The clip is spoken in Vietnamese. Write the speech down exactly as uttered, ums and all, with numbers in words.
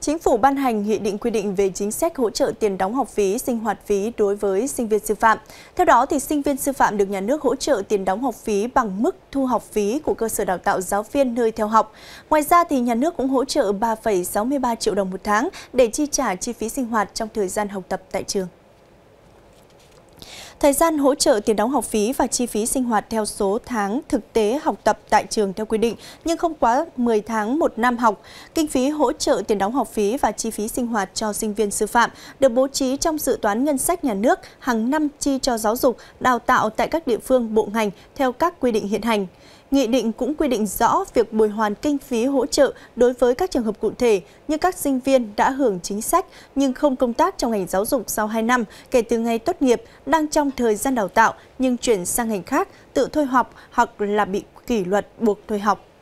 Chính phủ ban hành nghị định quy định về chính sách hỗ trợ tiền đóng học phí, sinh hoạt phí đối với sinh viên sư phạm. Theo đó, thì sinh viên sư phạm được nhà nước hỗ trợ tiền đóng học phí bằng mức thu học phí của cơ sở đào tạo giáo viên nơi theo học. Ngoài ra, thì nhà nước cũng hỗ trợ ba phẩy sáu mươi ba triệu đồng một tháng để chi trả chi phí sinh hoạt trong thời gian học tập tại trường. Thời gian hỗ trợ tiền đóng học phí và chi phí sinh hoạt theo số tháng thực tế học tập tại trường theo quy định, nhưng không quá mười tháng một năm học. Kinh phí hỗ trợ tiền đóng học phí và chi phí sinh hoạt cho sinh viên sư phạm được bố trí trong dự toán ngân sách nhà nước hàng năm chi cho giáo dục, đào tạo tại các địa phương, bộ ngành theo các quy định hiện hành. Nghị định cũng quy định rõ việc bồi hoàn kinh phí hỗ trợ đối với các trường hợp cụ thể như các sinh viên đã hưởng chính sách nhưng không công tác trong ngành giáo dục sau hai năm kể từ ngày tốt nghiệp, đang trong thời gian đào tạo nhưng chuyển sang ngành khác, tự thôi học hoặc là bị kỷ luật buộc thôi học.